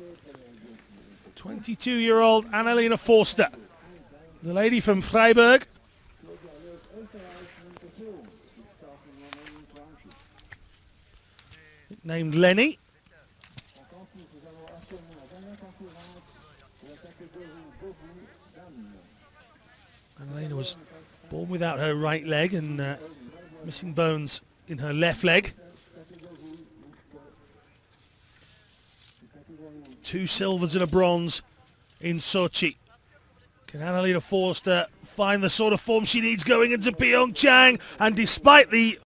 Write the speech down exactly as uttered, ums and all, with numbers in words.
twenty-two-year-old Anna-Lena Forster, the lady from Freiburg. Named Lenny. Anna-Lena was born without her right leg and uh, missing bones in her left leg. Two silvers and a bronze in Sochi. Can Anna-Lena Forster find the sort of form she needs going into Pyeongchang? And despite the